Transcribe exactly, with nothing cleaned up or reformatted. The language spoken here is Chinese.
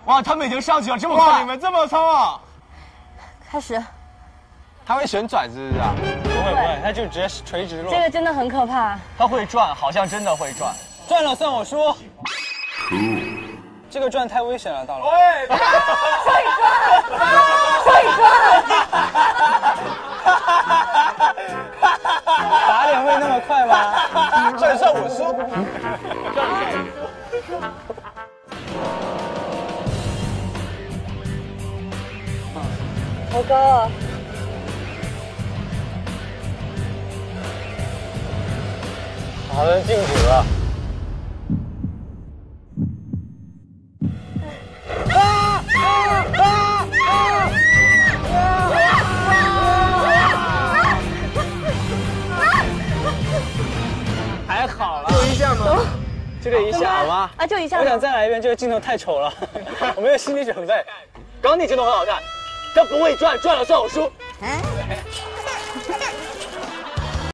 哇，他们已经上去了，这么快？你们这么糙啊！ 开始。 它会旋转是不是啊？ 不会不会，它就直接垂直落。 这个真的很可怕。 它会转，好像真的会转。 转了算我输。这个转太危险了，大佬。 喂， 会转，会转。 打脸会那么快吗？ 转算我输。 好高啊！ 好像静止了。啊啊啊啊！还好了， 有一下吗？ 这个一下好吗？ 啊，就一下。 我想再来一遍，这个镜头太丑了，我没有心理准备。刚刚那镜头很好看，它不会转，转了算我输。